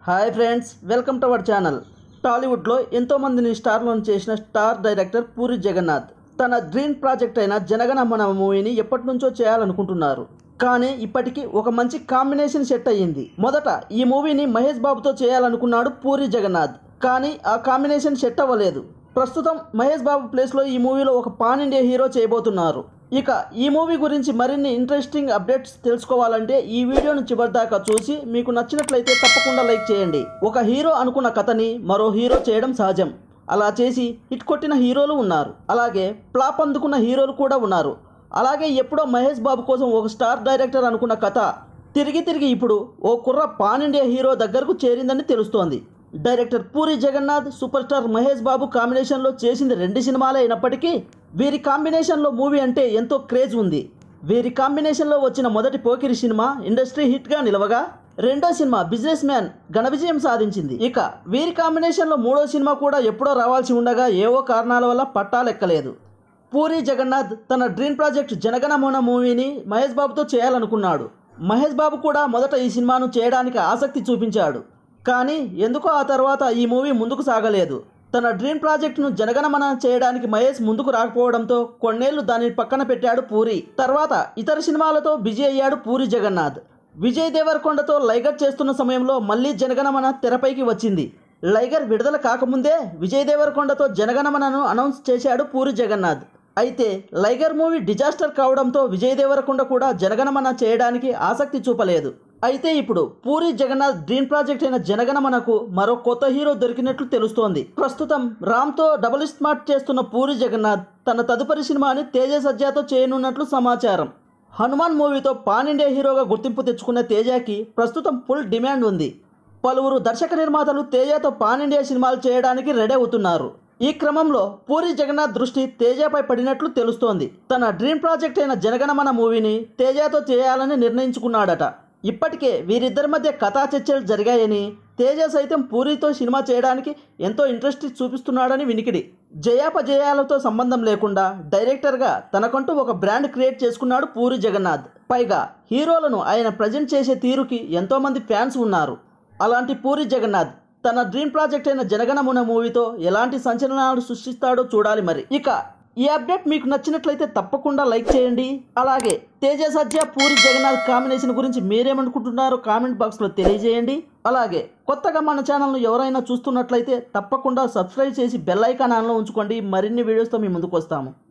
Hi friends, welcome to our channel. టాలీవుడ్లో ఎంతో మందిని స్టార్లను చేసిన స్టార్ డైరెక్టర్ పూరి జగన్నాథ్ తన డ్రీమ్ ప్రాజెక్ట్ అయిన జనగణ మన మూవీని ఎప్పటి నుంచో చేయాలనుకుంటున్నారు. కానీ ఇప్పటికీ ఒక మంచి కాంబినేషన్ సెట్ అయ్యింది. మొదట ఈ మూవీని మహేష్ బాబుతో చేయాలనుకున్నాడు పూరి జగన్నాథ్. కానీ ఆ కాంబినేషన్ సెట్ అవ్వలేదు. ప్రస్తుతం మహేష్ బాబు ప్లేస్లో ఈ మూవీలో ఒక పాన్ ఇండియా హీరో చేయబోతున్నారు. ఇక ఈ మూవీ గురించి మరిన్ని ఇంట్రెస్టింగ్ అప్డేట్స్ తెలుసుకోవాలంటే ఈ వీడియోను చివరిదాకా చూసి మీకు నచ్చినట్లయితే తప్పకుండా లైక్ చేయండి. ఒక హీరో అనుకున్న కథని మరో హీరో చేయడం సహజం. అలా చేసి హిట్ కొట్టిన హీరోలు ఉన్నారు, అలాగే ఫ్లాప్ అందుకున్న హీరోలు కూడా ఉన్నారు. అలాగే ఎప్పుడో మహేష్ బాబు కోసం ఒక స్టార్ డైరెక్టర్ అనుకున్న కథ తిరిగి ఇప్పుడు ఓ కుర్ర పాన్ ఇండియా హీరో దగ్గరకు చేరిందని తెలుస్తోంది. Director Puri Jagannadh, super star Mahesh Babu కాంబినేషన్లో చేసింది 2 సినిమాలే అయినప్పటికీ వీరి కాంబినేషన్లో మూవీ అంటే ఎంతో క్రేజ్ ఉంది. వీరి కాంబినేషన్లో వచ్చిన మొదటి పోకిరి సినిమా ఇండస్ట్రీ హిట్గా నిలవగా, రెండో సినిమా బిజినెస్ మ్యాన్ ఘన విజయం సాధించింది. ఇక వీరి కాంబినేషన్లో మూడో సినిమా కూడా ఎప్పుడో రావాల్సి ఉండగా ఏవో కారణాల వల్ల పట్టాలెక్కలేదు. పూరి జగన్నాథ్ తన డ్రీమ్ ప్రాజెక్ట్ జనగణ మన మూవీని మహేష్ బాబుతో చేయాలనుకున్నాడు. మహేష్ బాబు కూడా మొదట ఈ సినిమాను చేయడానికి ఆసక్తి చూపించాడు. కానీ ఎందుకో ఆ తర్వాత ఈ మూవీ ముందుకు సాగలేదు. తన డ్రీమ్ ప్రాజెక్టును జనగణమన చేయడానికి మహేష్ ముందుకు రాకపోవడంతో కొన్నేళ్లు దానిని పక్కన పెట్టాడు పూరి. తర్వాత ఇతర సినిమాలతో బిజీ అయ్యాడు పూరి జగన్నాథ్. విజయ్ దేవరకొండతో లైగర్ చేస్తున్న సమయంలో మళ్ళీ జనగణమన తెరపైకి వచ్చింది. లైగర్ విడుదల కాకముందే విజయ్ దేవరకొండతో జనగణమనను అనౌన్స్ చేశాడు పూరి జగన్నాథ్. అయితే లైగర్ మూవీ డిజాస్టర్ కావడంతో విజయ్ దేవరకొండ కూడా జనగణమన చేయడానికి ఆసక్తి చూపలేదు. అయితే ఇప్పుడు పూరి జగన్నాథ్ డ్రీమ్ ప్రాజెక్ట్ అయిన జనగణమనకు మరో కొత్త హీరో దొరికినట్లు తెలుస్తోంది. ప్రస్తుతం రామ్తో డబుల్ స్మార్ట్ చేస్తున్న పూరి జగన్నాథ్ తన తదుపరి సినిమాని తేజ సజ్జాతో చేయనున్నట్లు సమాచారం. హనుమాన్ మూవీతో పాన్ ఇండియా హీరోగా గుర్తింపు తెచ్చుకున్న తేజకి ప్రస్తుతం ఫుల్ డిమాండ్ ఉంది. పలువురు దర్శక నిర్మాతలు తేజతో పాన్ ఇండియా సినిమాలు చేయడానికి రెడీ అవుతున్నారు. ఈ క్రమంలో పూరి జగన్నాథ్ దృష్టి తేజపై పడినట్లు తెలుస్తోంది. తన డ్రీమ్ ప్రాజెక్ట్ అయిన జనగణమన మూవీని తేజతో చేయాలని నిర్ణయించుకున్నాడట. ఇప్పటికే వీరిద్దరి మధ్య కథా చర్చలు జరిగాయని, తేజ సైతం పూరితో సినిమా చేయడానికి ఎంతో ఇంట్రెస్ట్ చూపిస్తున్నాడని వినికిడి. జయాపజయాలతో సంబంధం లేకుండా డైరెక్టర్గా తనకంటూ ఒక బ్రాండ్ క్రియేట్ చేసుకున్నాడు పూరి జగన్నాథ్. పైగా హీరోలను ఆయన ప్రజెంట్ చేసే తీరుకి ఎంతోమంది ఫ్యాన్స్ ఉన్నారు. అలాంటి పూరి జగన్నాథ్ తన డ్రీమ్ ప్రాజెక్ట్ అయిన జనగణమన మూవీతో ఎలాంటి సంచలనాలు సృష్టిస్తాడో చూడాలి మరి. ఇక ఈ అప్డేట్ మీకు నచ్చినట్లయితే తప్పకుండా లైక్ చేయండి. అలాగే తేజ సజ్జా పూరి జగన్నాథ్ కాంబినేషన్ గురించి మీరేమనుకుంటున్నారో కామెంట్ బాక్స్లో తెలియజేయండి. అలాగే కొత్తగా మన ఛానల్ను ఎవరైనా చూస్తున్నట్లయితే తప్పకుండా సబ్స్క్రైబ్ చేసి బెల్ ఐకాన్ ఆన్లో ఉంచుకోండి. మరిన్ని వీడియోస్తో మీ ముందుకు వస్తాము.